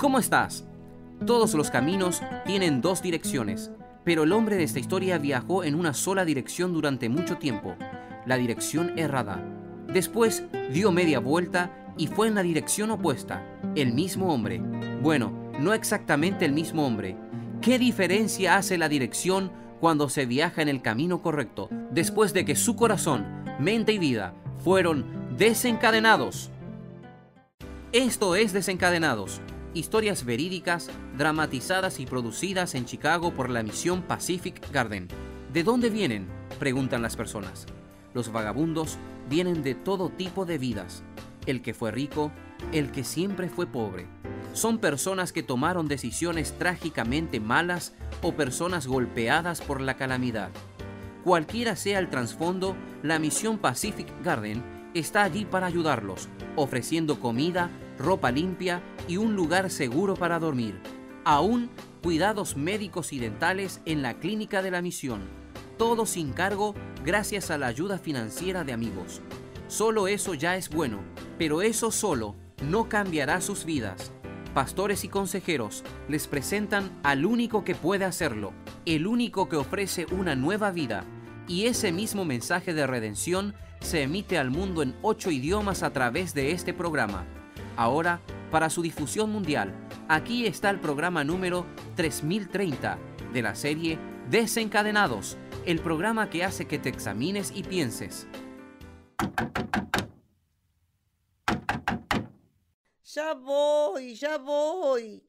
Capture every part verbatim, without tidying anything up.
¿Cómo estás? Todos los caminos tienen dos direcciones, pero el hombre de esta historia viajó en una sola dirección durante mucho tiempo, la dirección errada. Después dio media vuelta y fue en la dirección opuesta. El mismo hombre. Bueno, no exactamente el mismo hombre. ¿Qué diferencia hace la dirección cuando se viaja en el camino correcto, después de que su corazón, mente y vida fueron desencadenados? Esto es Desencadenados, historias verídicas, dramatizadas y producidas en Chicago por la misión Pacific Garden. ¿De dónde vienen?, preguntan las personas. Los vagabundos vienen de todo tipo de vidas. El que fue rico, el que siempre fue pobre. Son personas que tomaron decisiones trágicamente malas o personas golpeadas por la calamidad. Cualquiera sea el trasfondo, la misión Pacific Garden está allí para ayudarlos, ofreciendo comida, ropa limpia y un lugar seguro para dormir. Aún cuidados médicos y dentales en la clínica de la misión. Todo sin cargo gracias a la ayuda financiera de amigos. Solo eso ya es bueno, pero eso solo no cambiará sus vidas. Pastores y consejeros les presentan al único que puede hacerlo, el único que ofrece una nueva vida, y ese mismo mensaje de redención se emite al mundo en ocho idiomas a través de este programa. Ahora, para su difusión mundial, aquí está el programa número tres mil treinta de la serie Desencadenados, el programa que hace que te examines y pienses. Ya voy, ya voy.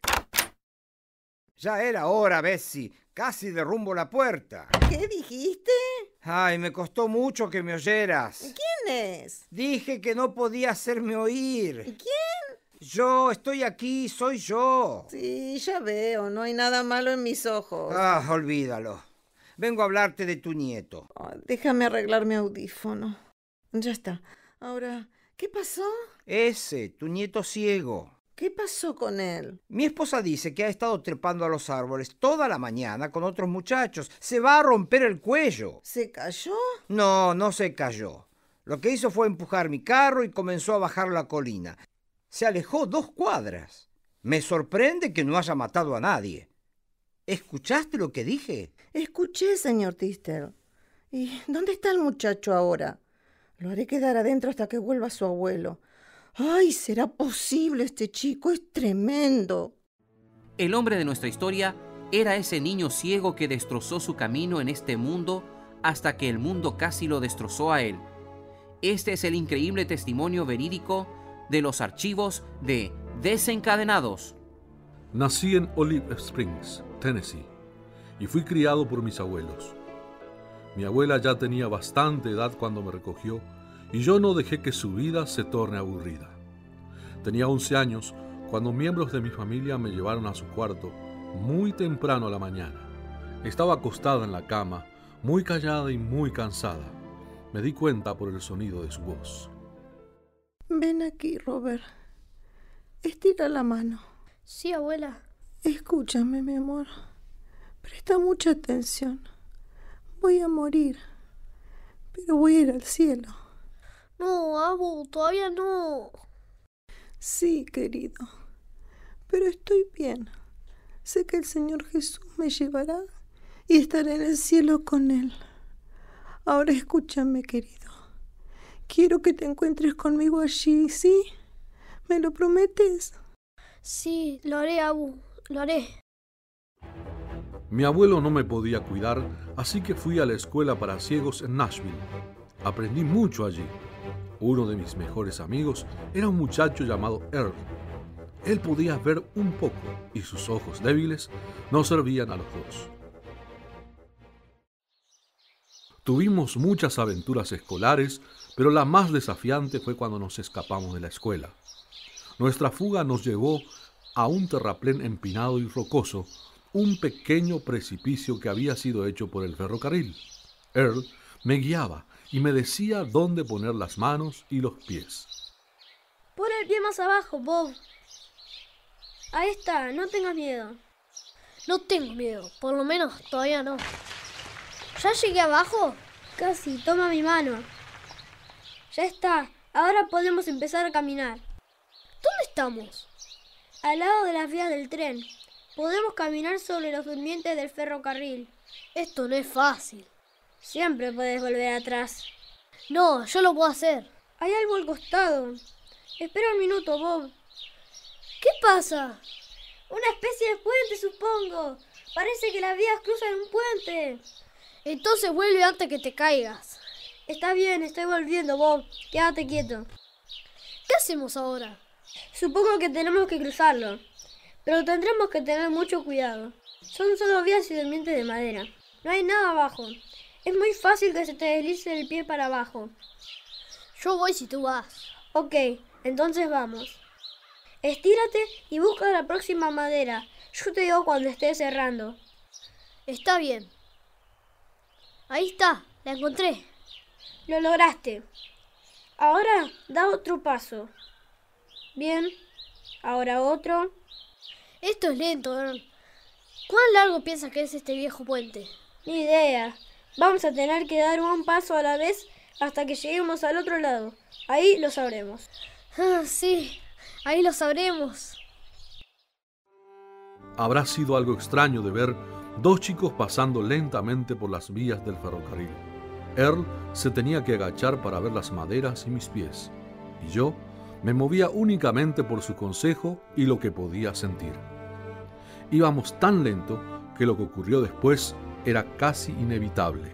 Ya era hora, Bessie. Casi derrumbo la puerta. ¿Qué dijiste? Ay, me costó mucho que me oyeras. ¿Quién es? Dije que no podía hacerme oír. ¿Quién? Yo, estoy aquí, soy yo. Sí, ya veo, no hay nada malo en mis ojos. Ah, olvídalo. Vengo a hablarte de tu nieto. Oh, déjame arreglar mi audífono. Ya está. Ahora, ¿qué pasó? Ese, tu nieto ciego. ¿Qué pasó con él? Mi esposa dice que ha estado trepando a los árboles toda la mañana con otros muchachos. Se va a romper el cuello. ¿Se cayó? No, no se cayó. Lo que hizo fue empujar mi carro y comenzó a bajar la colina. Se alejó dos cuadras. Me sorprende que no haya matado a nadie. ¿Escuchaste lo que dije? Escuché, señor Tistel. ¿Y dónde está el muchacho ahora? Lo haré quedar adentro hasta que vuelva su abuelo. ¡Ay, será posible este chico! ¡Es tremendo! El hombre de nuestra historia era ese niño ciego que destrozó su camino en este mundo hasta que el mundo casi lo destrozó a él. Este es el increíble testimonio verídico de los archivos de Desencadenados. Nací en Olive Springs, Tennessee, y fui criado por mis abuelos. Mi abuela ya tenía bastante edad cuando me recogió, y yo no dejé que su vida se torne aburrida. Tenía once años cuando miembros de mi familia me llevaron a su cuarto muy temprano a la mañana. Estaba acostada en la cama, muy callada y muy cansada. Me di cuenta por el sonido de su voz. Ven aquí, Robert. Estira la mano. Sí, abuela. Escúchame, mi amor. Presta mucha atención. Voy a morir, pero voy a ir al cielo. No, abu, todavía no. Sí, querido, pero estoy bien. Sé que el Señor Jesús me llevará y estaré en el cielo con Él. Ahora escúchame, querido. Quiero que te encuentres conmigo allí, ¿sí? ¿Me lo prometes? Sí, lo haré, abu, lo haré. Mi abuelo no me podía cuidar, así que fui a la escuela para ciegos en Nashville. Aprendí mucho allí. Uno de mis mejores amigos era un muchacho llamado Earl. Él podía ver un poco y sus ojos débiles no servían a los dos. Tuvimos muchas aventuras escolares, pero la más desafiante fue cuando nos escapamos de la escuela. Nuestra fuga nos llevó a un terraplén empinado y rocoso, un pequeño precipicio que había sido hecho por el ferrocarril. Earl me guiaba y me decía dónde poner las manos y los pies. Pon el pie más abajo, Bob. Ahí está, no tengas miedo. No tengo miedo, por lo menos todavía no. ¿Ya llegué abajo? Casi, toma mi mano. Ya está, ahora podemos empezar a caminar. ¿Dónde estamos? al lado de las vías del tren. Podemos caminar sobre los durmientes del ferrocarril. Esto no es fácil. Siempre puedes volver atrás. No, yo lo puedo hacer. Hay algo al costado. Espera un minuto, Bob. ¿Qué pasa? Una especie de puente, supongo. Parece que las vías cruzan un puente. Entonces vuelve antes que te caigas. Está bien, estoy volviendo, Bob. Quédate quieto. ¿Qué hacemos ahora? Supongo que tenemos que cruzarlo. Pero tendremos que tener mucho cuidado. Son solo vías y durmientes de madera. No hay nada abajo. Es muy fácil que se te deslice el pie para abajo. Yo voy si tú vas. Ok, entonces vamos. Estírate y busca la próxima madera. Yo te digo cuando esté cerrando. Está bien. Ahí está, la encontré. Lo lograste. Ahora da otro paso. Bien. Ahora otro. Esto es lento, ¿eh? ¿Cuán largo piensas que es este viejo puente? Ni idea. Vamos a tener que dar un paso a la vez hasta que lleguemos al otro lado. Ahí lo sabremos. Ah, sí, ahí lo sabremos. Habrá sido algo extraño de ver dos chicos pasando lentamente por las vías del ferrocarril. Earl se tenía que agachar para ver las maderas y mis pies, y yo me movía únicamente por su consejo y lo que podía sentir. Íbamos tan lento que lo que ocurrió después era casi inevitable.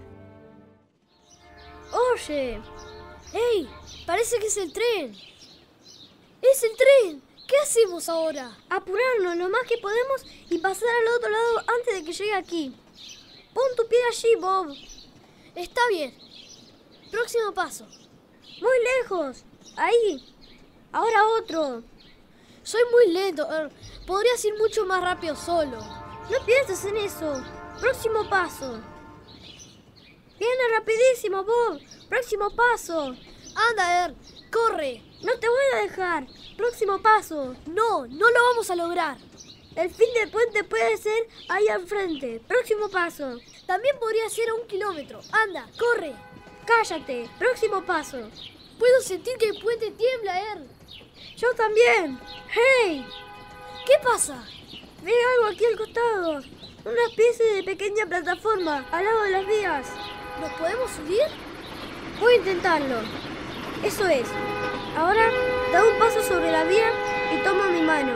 ¡Oye! ¡Ey! Parece que es el tren. ¡Es el tren! ¿Qué hacemos ahora? Apurarnos lo más que podemos y pasar al otro lado antes de que llegue aquí. Pon tu pie allí, Bob. Está bien. Próximo paso. Muy lejos. Ahí. Ahora otro. Soy muy lento, Earl. Podrías ir mucho más rápido solo. No pienses en eso. Próximo paso. Viene rapidísimo, Bob. Próximo paso. Anda, Earl. Corre. No te voy a dejar. Próximo paso. No, no lo vamos a lograr. El fin del puente puede ser ahí al frente. Próximo paso. También podría ser a un kilómetro. Anda, corre. Cállate. Próximo paso. Puedo sentir que el puente tiembla, Earl. Yo también. ¡Hey! ¿Qué pasa? Ve algo aquí al costado. Una especie de pequeña plataforma al lado de las vías. ¿Nos podemos subir? Voy a intentarlo. Eso es. Ahora da un paso sobre la vía y toma mi mano.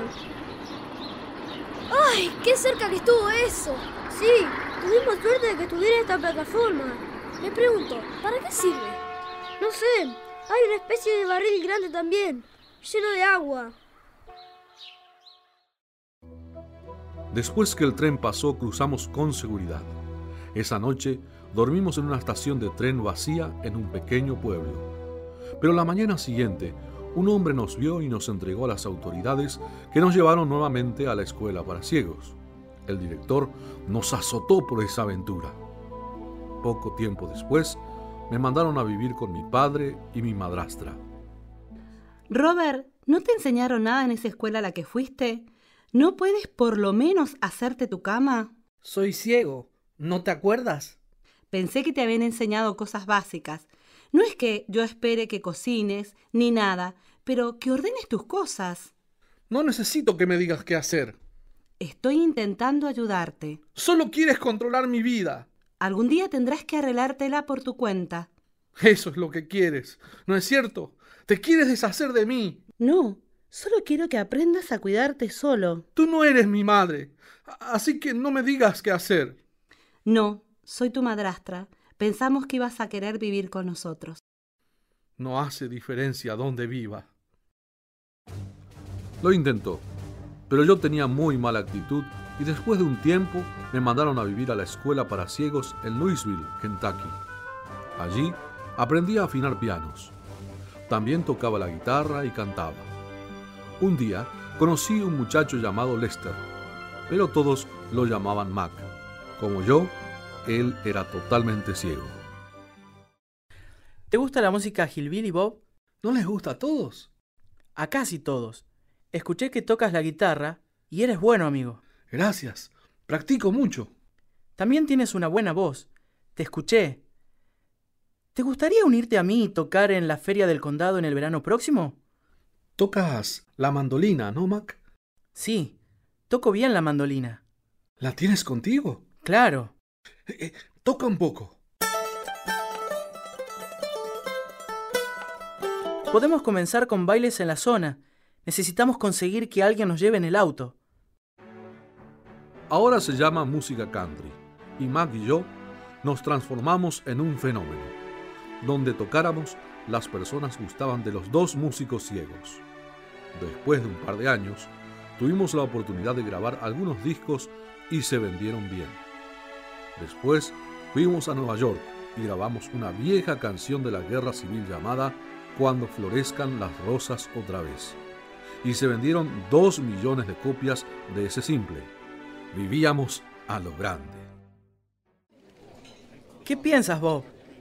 ¡Ay! ¡Qué cerca que estuvo eso! Sí, tuvimos suerte de que tuviera esta plataforma. Me pregunto, ¿para qué sirve? No sé. Hay una especie de barril grande también, lleno de agua. Después que el tren pasó, cruzamos con seguridad. Esa noche dormimos en una estación de tren vacía en un pequeño pueblo. Pero la mañana siguiente, un hombre nos vio y nos entregó a las autoridades, que nos llevaron nuevamente a la escuela para ciegos. El director nos azotó por esa aventura. Poco tiempo después, me mandaron a vivir con mi padre y mi madrastra. Robert, ¿no te enseñaron nada en esa escuela a la que fuiste? ¿No puedes por lo menos hacerte tu cama? Soy ciego, ¿no te acuerdas? Pensé que te habían enseñado cosas básicas. No es que yo espere que cocines, ni nada, pero que ordenes tus cosas. No necesito que me digas qué hacer. Estoy intentando ayudarte. Solo quieres controlar mi vida. Algún día tendrás que arreglártela por tu cuenta. Eso es lo que quieres, ¿no es cierto? Te quieres deshacer de mí. No, solo quiero que aprendas a cuidarte solo. Tú no eres mi madre, así que no me digas qué hacer. No, soy tu madrastra. Pensamos que ibas a querer vivir con nosotros. No hace diferencia dónde viva. Lo intentó, pero yo tenía muy mala actitud y después de un tiempo me mandaron a vivir a la escuela para ciegos en Louisville, Kentucky. Allí aprendí a afinar pianos. También tocaba la guitarra y cantaba. Un día conocí a un muchacho llamado Lester, pero todos lo llamaban Mac. Como yo, él era totalmente ciego. ¿Te gusta la música hillbilly, Bob? ¿No les gusta a todos? A casi todos. Escuché que tocas la guitarra y eres bueno, amigo. Gracias. Practico mucho. También tienes una buena voz. Te escuché. ¿Te gustaría unirte a mí y tocar en la feria del condado en el verano próximo? Tocas la mandolina, ¿no, Mac? Sí, toco bien la mandolina. ¿La tienes contigo? Claro. Eh, eh, toca un poco. Podemos comenzar con bailes en la zona. Necesitamos conseguir que alguien nos lleve en el auto. Ahora se llama música country, y Mac y yo nos transformamos en un fenómeno. Donde tocáramos, las personas gustaban de los dos músicos ciegos. Después de un par de años, tuvimos la oportunidad de grabar algunos discos y se vendieron bien. Después fuimos a Nueva York y grabamos una vieja canción de la guerra civil llamada Cuando florezcan las rosas otra vez. Y se vendieron dos millones de copias de ese simple. Vivíamos a lo grande. ¿Qué piensas, Bob?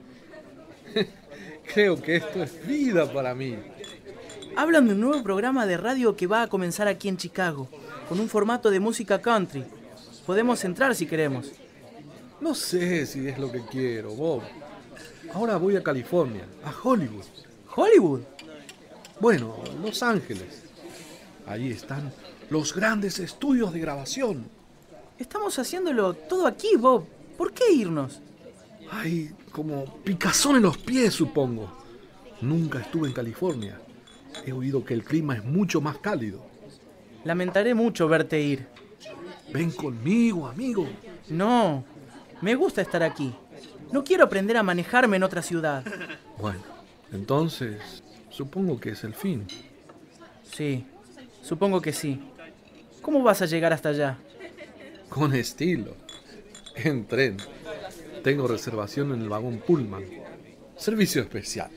Creo que esto es vida para mí. Hablan de un nuevo programa de radio que va a comenzar aquí en Chicago, con un formato de música country. Podemos entrar si queremos. No sé si es lo que quiero, Bob. Ahora voy a California, a Hollywood. ¿Hollywood? Bueno, Los Ángeles. Ahí están los grandes estudios de grabación. Estamos haciéndolo todo aquí, Bob. ¿Por qué irnos? Hay como picazón en los pies, supongo. Nunca estuve en California. He oído que el clima es mucho más cálido. Lamentaré mucho verte ir. Ven conmigo, amigo. No, me gusta estar aquí. No quiero aprender a manejarme en otra ciudad. Bueno, entonces, supongo que es el fin. Sí, supongo que sí. ¿Cómo vas a llegar hasta allá? Con estilo. En tren. Tengo reservación en el vagón Pullman. Servicio especial.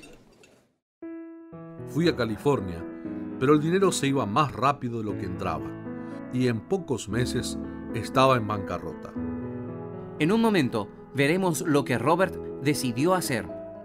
Fui a California, pero el dinero se iba más rápido de lo que entraba, y en pocos meses estaba en bancarrota. En un momento veremos lo que Robert decidió hacer.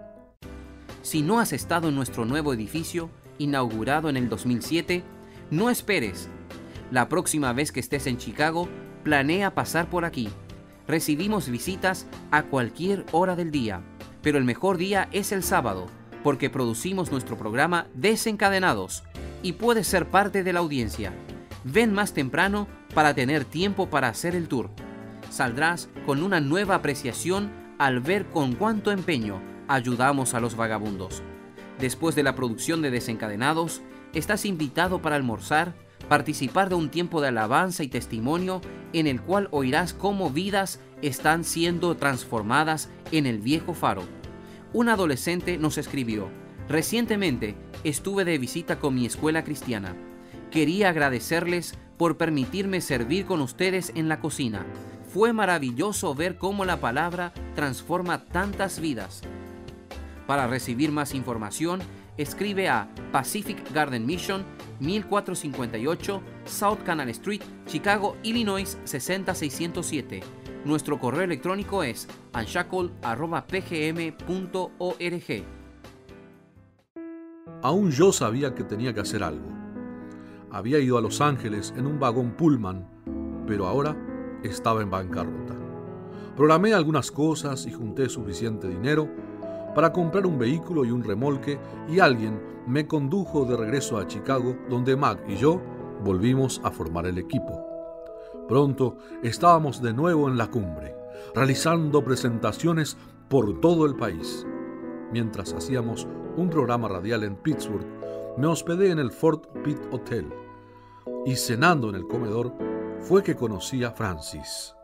Si no has estado en nuestro nuevo edificio, inaugurado en el dos mil siete, no esperes. La próxima vez que estés en Chicago, planea pasar por aquí. Recibimos visitas a cualquier hora del día, pero el mejor día es el sábado, porque producimos nuestro programa Desencadenados y puedes ser parte de la audiencia. Ven más temprano para tener tiempo para hacer el tour. Saldrás con una nueva apreciación al ver con cuánto empeño ayudamos a los vagabundos. Después de la producción de Desencadenados, estás invitado para almorzar, participar de un tiempo de alabanza y testimonio en el cual oirás cómo vidas están siendo transformadas en el viejo faro. Un adolescente nos escribió: recientemente estuve de visita con mi escuela cristiana. Quería agradecerles por permitirme servir con ustedes en la cocina. Fue maravilloso ver cómo la palabra transforma tantas vidas. Para recibir más información, escribe a Pacific Garden Mission, mil cuatrocientos cincuenta y ocho South Canal Street, Chicago, Illinois seis cero seis cero siete. Nuestro correo electrónico es unshackle arroba p g m punto org. Aún yo sabía que tenía que hacer algo. Había ido a Los Ángeles en un vagón Pullman, pero ahora estaba en bancarrota. Programé algunas cosas y junté suficiente dinero para comprar un vehículo y un remolque, y alguien me condujo de regreso a Chicago, donde Mac y yo volvimos a formar el equipo. Pronto estábamos de nuevo en la cumbre, realizando presentaciones por todo el país. Mientras hacíamos un programa radial en Pittsburgh, me hospedé en el Fort Pitt Hotel, y cenando en el comedor fue que conocí a Francis.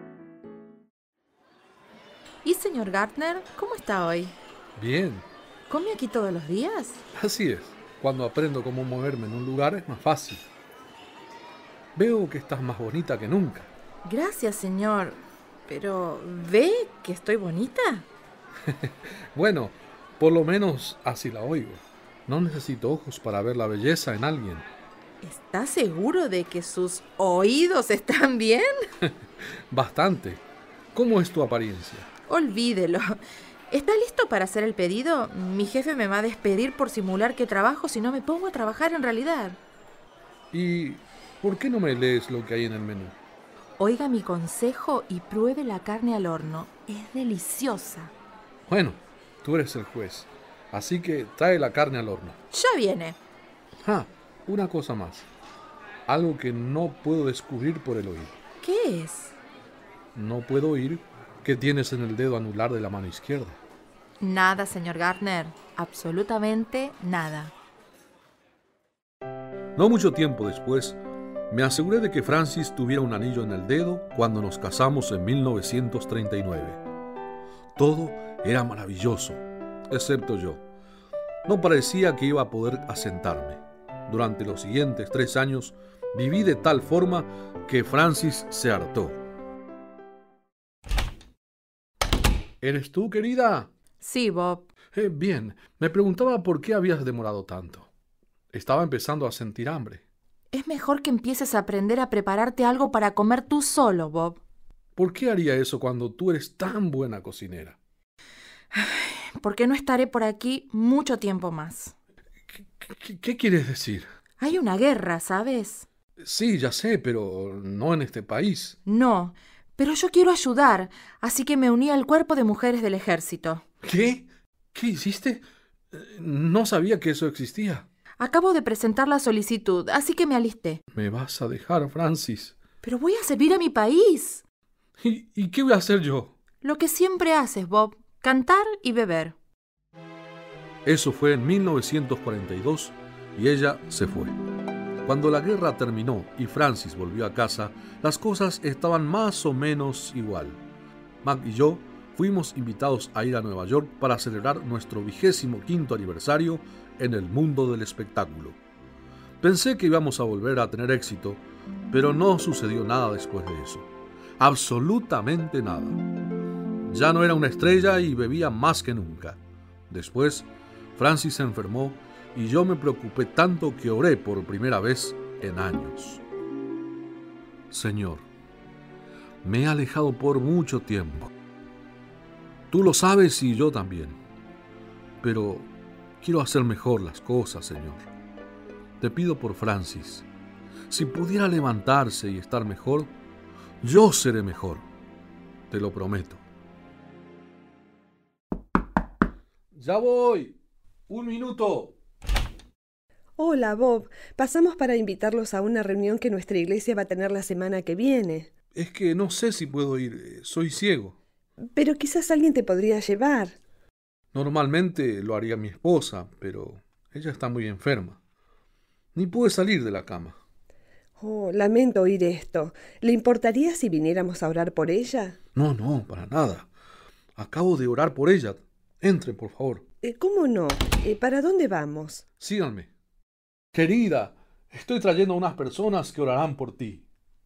¿Y señor Gardner, cómo está hoy? Bien. ¿Come aquí todos los días? Así es. Cuando aprendo cómo moverme en un lugar es más fácil. Veo que estás más bonita que nunca. Gracias, señor. Pero, ¿ve que estoy bonita? Bueno, por lo menos así la oigo. No necesito ojos para ver la belleza en alguien. ¿Está seguro de que sus oídos están bien? Bastante. ¿Cómo es tu apariencia? Olvídelo. ¿Está listo para hacer el pedido? Mi jefe me va a despedir por simular que trabajo si no me pongo a trabajar en realidad. ¿Y por qué no me lees lo que hay en el menú? Oiga mi consejo y pruebe la carne al horno. Es deliciosa. Bueno, tú eres el juez. Así que trae la carne al horno. Ya viene. Ah, una cosa más. algo que no puedo descubrir por el oír. ¿Qué es? No puedo oír qué tienes en el dedo anular de la mano izquierda. Nada, señor Gardner. Absolutamente nada. No mucho tiempo después, me aseguré de que Francis tuviera un anillo en el dedo cuando nos casamos en mil novecientos treinta y nueve. Todo era maravilloso, excepto yo. No parecía que iba a poder asentarme. Durante los siguientes tres años viví de tal forma que Francis se hartó. ¿Eres tú, querida? Sí, Bob. Eh, bien, me preguntaba por qué habías demorado tanto. Estaba empezando a sentir hambre. Es mejor que empieces a aprender a prepararte algo para comer tú solo, Bob. ¿Por qué haría eso cuando tú eres tan buena cocinera? Porque no estaré por aquí mucho tiempo más. ¿Qué, qué, qué quieres decir? Hay una guerra, ¿sabes? Sí, ya sé, pero no en este país. No, pero yo quiero ayudar, así que me uní al cuerpo de mujeres del ejército. ¿Qué? ¿Qué hiciste? No sabía que eso existía. Acabo de presentar la solicitud, así que me alisté. ¿Me vas a dejar, Francis? Pero voy a servir a mi país. ¿Y, y qué voy a hacer yo? Lo que siempre haces, Bob, cantar y beber. Eso fue en mil novecientos cuarenta y dos y ella se fue. Cuando la guerra terminó y Francis volvió a casa, las cosas estaban más o menos igual. Mac y yo fuimos invitados a ir a Nueva York para celebrar nuestro vigésimo quinto aniversario en el mundo del espectáculo. Pensé que íbamos a volver a tener éxito, pero no sucedió nada después de eso. Absolutamente nada. Ya no era una estrella y bebía más que nunca. Después, Francis se enfermó y yo me preocupé tanto que oré por primera vez en años. Señor, me he alejado por mucho tiempo. Tú lo sabes y yo también. Pero quiero hacer mejor las cosas, Señor. Te pido por Francis. Si pudiera levantarse y estar mejor, yo seré mejor. Te lo prometo. Ya voy. Un minuto. Hola, Bob. Pasamos para invitarlos a una reunión que nuestra iglesia va a tener la semana que viene. Es que no sé si puedo ir. Soy ciego. Pero quizás alguien te podría llevar. Normalmente lo haría mi esposa, pero ella está muy enferma. Ni puede salir de la cama. Oh, lamento oír esto. ¿Le importaría si viniéramos a orar por ella? No, no, para nada. Acabo de orar por ella. Entren, por favor. Eh, ¿Cómo no? Eh, ¿Para dónde vamos? Síganme. Querida, estoy trayendo a unas personas que orarán por ti.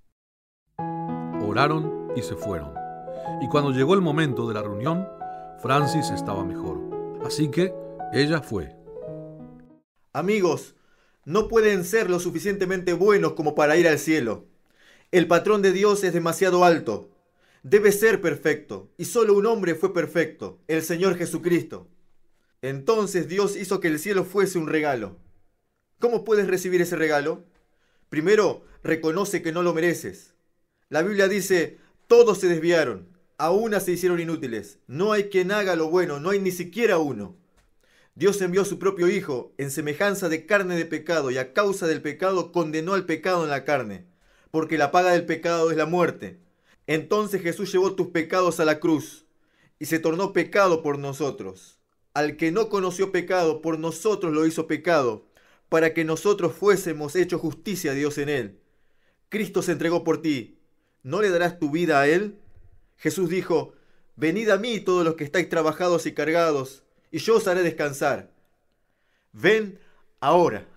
Oraron y se fueron. Y cuando llegó el momento de la reunión, Francis estaba mejor. Así que ella fue. Amigos, no pueden ser lo suficientemente buenos como para ir al cielo. El patrón de Dios es demasiado alto. Debe ser perfecto, y solo un hombre fue perfecto, el Señor Jesucristo. Entonces Dios hizo que el cielo fuese un regalo. ¿Cómo puedes recibir ese regalo? Primero, reconoce que no lo mereces. La Biblia dice, todos se desviaron, a una se hicieron inútiles. No hay quien haga lo bueno, no hay ni siquiera uno. Dios envió a su propio Hijo en semejanza de carne de pecado y a causa del pecado condenó al pecado en la carne, porque la paga del pecado es la muerte. Entonces Jesús llevó tus pecados a la cruz y se tornó pecado por nosotros. Al que no conoció pecado, por nosotros lo hizo pecado, para que nosotros fuésemos hechos justicia a Dios en él. Cristo se entregó por ti. ¿No le darás tu vida a él? Jesús dijo, venid a mí todos los que estáis trabajados y cargados, y yo os haré descansar. Ven ahora.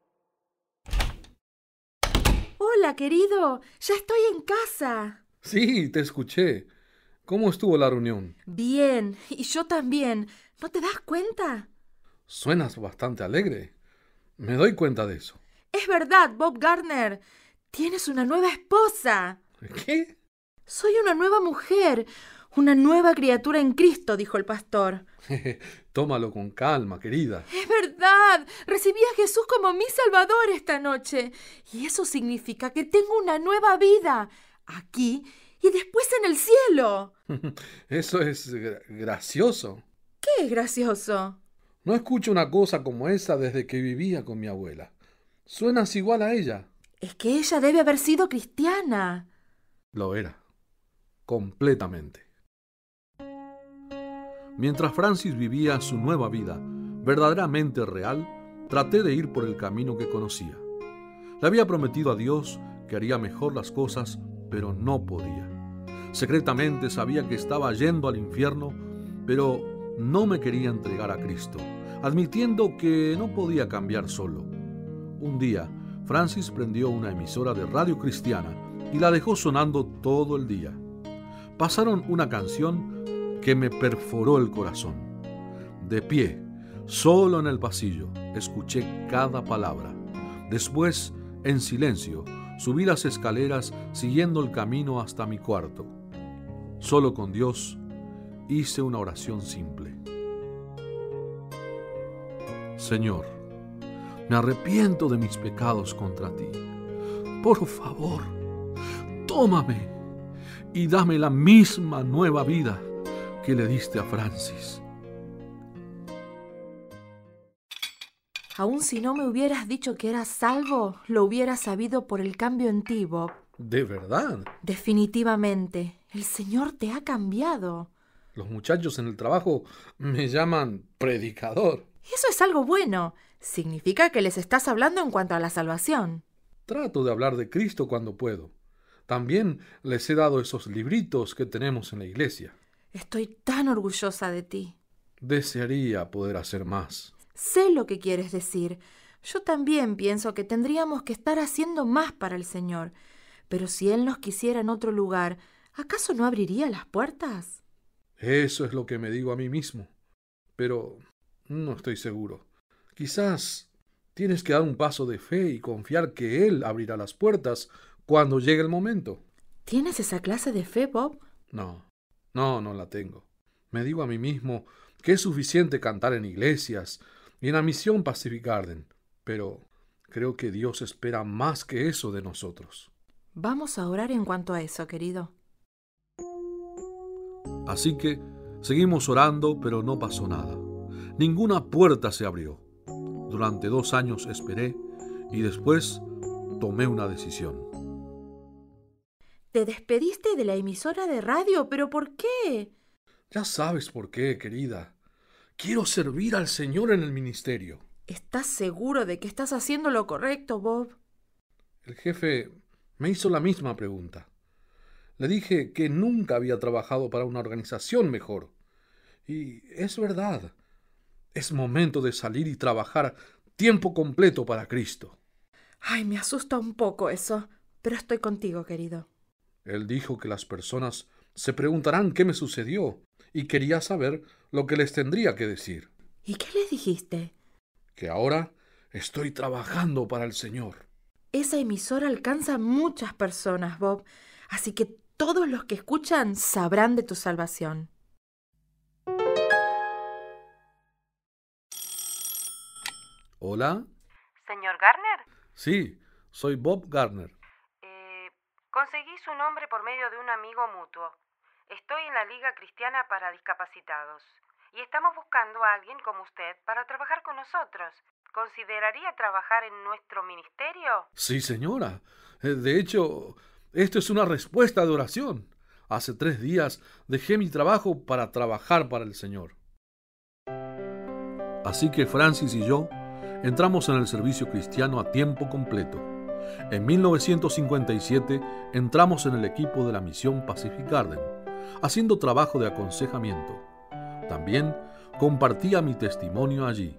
Hola, querido. Ya estoy en casa. Sí, te escuché. ¿Cómo estuvo la reunión? Bien, y yo también. ¿No te das cuenta? Suenas bastante alegre. Me doy cuenta de eso. Es verdad, Bob Gardner. Tienes una nueva esposa. ¿Qué? Soy una nueva mujer. Una nueva criatura en Cristo, dijo el pastor. Tómalo con calma, querida. Es verdad. Recibí a Jesús como mi Salvador esta noche. Y eso significa que tengo una nueva vida. Aquí y después en el cielo. Eso es gra- gracioso. ¿Qué es gracioso? No escucho una cosa como esa desde que vivía con mi abuela. Suenas igual a ella. Es que ella debe haber sido cristiana. Lo era, completamente. Mientras Francis vivía su nueva vida, verdaderamente real, traté de ir por el camino que conocía. Le había prometido a Dios que haría mejor las cosas, pero no podía. Secretamente sabía que estaba yendo al infierno, pero no me quería entregar a Cristo, admitiendo que no podía cambiar solo. Un día, Francis prendió una emisora de radio cristiana y la dejó sonando todo el día. Pasaron una canción que me perforó el corazón. De pie, solo en el pasillo, escuché cada palabra. Después, en silencio, subí las escaleras siguiendo el camino hasta mi cuarto. Solo con Dios hice una oración simple. Señor, me arrepiento de mis pecados contra ti. Por favor, tómame y dame la misma nueva vida que le diste a Francis. Aun si no me hubieras dicho que eras salvo, lo hubiera sabido por el cambio en ti, Bob. ¿De verdad? Definitivamente. El Señor te ha cambiado. Los muchachos en el trabajo me llaman predicador. Eso es algo bueno. Significa que les estás hablando en cuanto a la salvación. Trato de hablar de Cristo cuando puedo. También les he dado esos libritos que tenemos en la iglesia. Estoy tan orgullosa de ti. Desearía poder hacer más. Sé lo que quieres decir. Yo también pienso que tendríamos que estar haciendo más para el Señor. Pero si Él nos quisiera en otro lugar, ¿acaso no abriría las puertas? Eso es lo que me digo a mí mismo. Pero no estoy seguro. Quizás tienes que dar un paso de fe y confiar que Él abrirá las puertas cuando llegue el momento. ¿Tienes esa clase de fe, Bob? No, no, no la tengo. Me digo a mí mismo que es suficiente cantar en iglesias y en la misión Pacific Garden, pero creo que Dios espera más que eso de nosotros. Vamos a orar en cuanto a eso, querido. Así que seguimos orando, pero no pasó nada. Ninguna puerta se abrió. Durante dos años esperé y después tomé una decisión. ¿Te despediste de la emisora de radio? ¿Pero por qué? Ya sabes por qué, querida. Quiero servir al Señor en el ministerio. ¿Estás seguro de que estás haciendo lo correcto, Bob? El jefe me hizo la misma pregunta. Le dije que nunca había trabajado para una organización mejor. Y es verdad. Es momento de salir y trabajar tiempo completo para Cristo. Ay, me asusta un poco eso, pero estoy contigo, querido. Él dijo que las personas se preguntarán qué me sucedió y quería saber lo que les tendría que decir. ¿Y qué les dijiste? Que ahora estoy trabajando para el Señor. Esa emisora alcanza a muchas personas, Bob, así que todos los que escuchan sabrán de tu salvación. ¿Hola? ¿Señor Garner? Sí, soy Bob Garner. Eh, conseguí su nombre por medio de un amigo mutuo. Estoy en la Liga Cristiana para Discapacitados y estamos buscando a alguien como usted para trabajar con nosotros. ¿Consideraría trabajar en nuestro ministerio? Sí, señora. De hecho, esto es una respuesta de oración. Hace tres días dejé mi trabajo para trabajar para el Señor. Así que Francis y yo entramos en el servicio cristiano a tiempo completo. En mil novecientos cincuenta y siete entramos en el equipo de la misión Pacific Garden, haciendo trabajo de aconsejamiento. También compartía mi testimonio allí.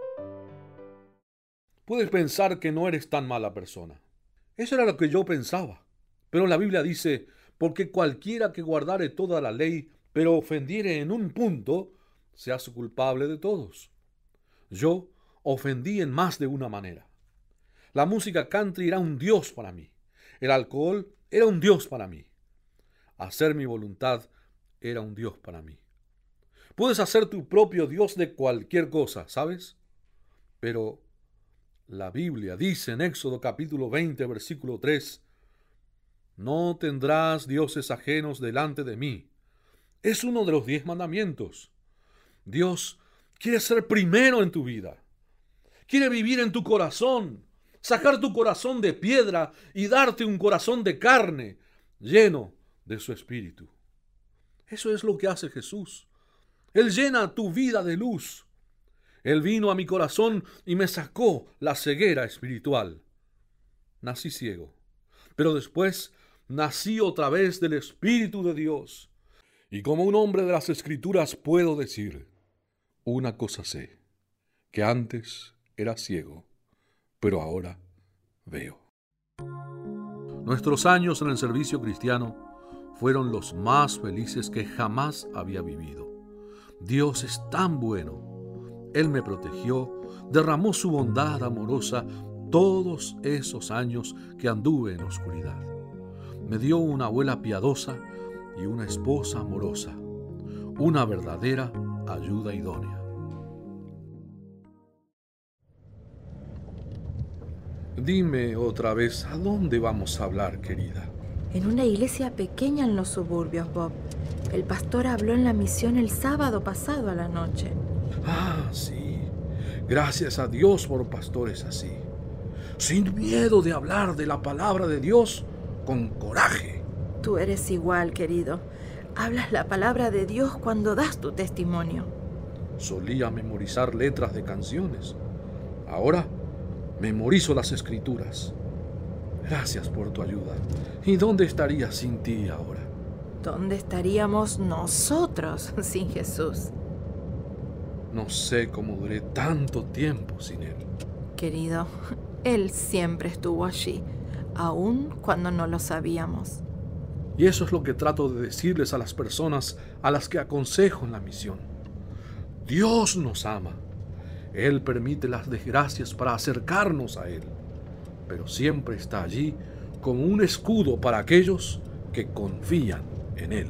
Puedes pensar que no eres tan mala persona. Eso era lo que yo pensaba. Pero la Biblia dice, porque cualquiera que guardare toda la ley, pero ofendiere en un punto, se hace culpable de todos. Yo ofendí en más de una manera. La música country era un dios para mí. El alcohol era un dios para mí. Hacer mi voluntad era un dios para mí. Puedes hacer tu propio dios de cualquier cosa, ¿sabes? Pero la Biblia dice en Éxodo capítulo veinte, versículo tres, no tendrás dioses ajenos delante de mí. Es uno de los diez mandamientos. Dios quiere ser primero en tu vida. Quiere vivir en tu corazón, sacar tu corazón de piedra y darte un corazón de carne, lleno de su espíritu. Eso es lo que hace Jesús. Él llena tu vida de luz. Él vino a mi corazón y me sacó la ceguera espiritual. Nací ciego, pero después nací otra vez del Espíritu de Dios. Y como un hombre de las Escrituras puedo decir, una cosa sé, que antes era ciego, pero ahora veo. Nuestros años en el servicio cristiano fueron los más felices que jamás había vivido. Dios es tan bueno. Él me protegió, derramó su bondad amorosa todos esos años que anduve en oscuridad. Me dio una abuela piadosa y una esposa amorosa, una verdadera ayuda idónea. Dime otra vez, ¿a dónde vamos a hablar, querida? En una iglesia pequeña en los suburbios, Bob. El pastor habló en la misión el sábado pasado a la noche. Ah, sí. Gracias a Dios por pastores así. Sin miedo de hablar de la palabra de Dios, con coraje. Tú eres igual, querido. Hablas la palabra de Dios cuando das tu testimonio. Solía memorizar letras de canciones. Ahora memorizo las escrituras. Gracias por tu ayuda. ¿Y dónde estaría sin ti ahora? ¿Dónde estaríamos nosotros sin Jesús? No sé cómo duré tanto tiempo sin Él. Querido, Él siempre estuvo allí, aun cuando no lo sabíamos. Y eso es lo que trato de decirles a las personas a las que aconsejo en la misión. Dios nos ama. Él permite las desgracias para acercarnos a Él, pero siempre está allí como un escudo para aquellos que confían en Él.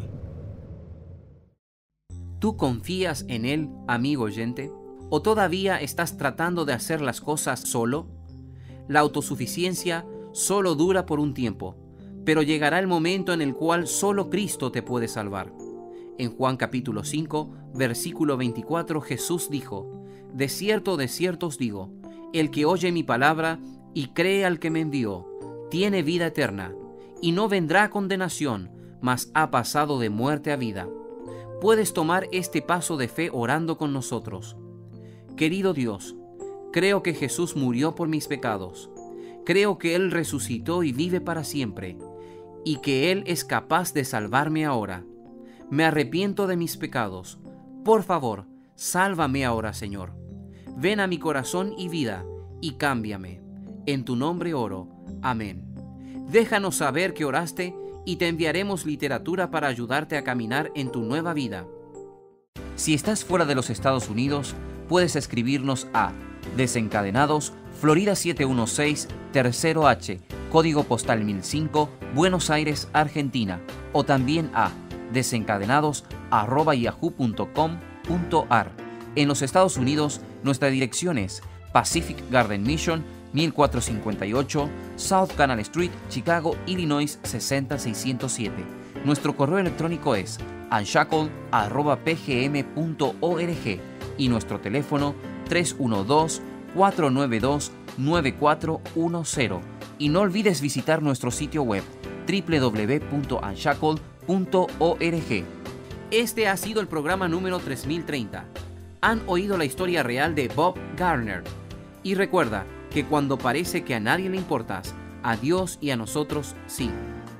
¿Tú confías en Él, amigo oyente? ¿O todavía estás tratando de hacer las cosas solo? La autosuficiencia solo dura por un tiempo, pero llegará el momento en el cual solo Cristo te puede salvar. En Juan capítulo cinco, versículo veinticuatro, Jesús dijo: De cierto, de cierto os digo, el que oye mi palabra y cree al que me envió, tiene vida eterna, y no vendrá a condenación, mas ha pasado de muerte a vida. Puedes tomar este paso de fe orando con nosotros. Querido Dios, creo que Jesús murió por mis pecados. Creo que Él resucitó y vive para siempre, y que Él es capaz de salvarme ahora. Me arrepiento de mis pecados. Por favor, sálvame ahora, Señor. Ven a mi corazón y vida, y cámbiame. En tu nombre oro. Amén. Déjanos saber que oraste, y te enviaremos literatura para ayudarte a caminar en tu nueva vida. Si estás fuera de los Estados Unidos, puedes escribirnos a Desencadenados, Florida setecientos dieciséis, Tercero H, Código Postal mil cinco, Buenos Aires, Argentina, o también a desencadenados arroba yahoo punto com punto ar. En los Estados Unidos, nuestra dirección es Pacific Garden Mission, mil cuatrocientos cincuenta y ocho, South Canal Street, Chicago, Illinois seis cero seis cero siete. Nuestro correo electrónico es unshackled arroba p g m punto org y nuestro teléfono tres uno dos, cuatro nueve dos, nueve cuatro uno cero. Y no olvides visitar nuestro sitio web doble u doble u doble u punto unshackled punto org. Este ha sido el programa número tres mil treinta. Han oído la historia real de Bob Garner. Y recuerda que cuando parece que a nadie le importas, a Dios y a nosotros sí.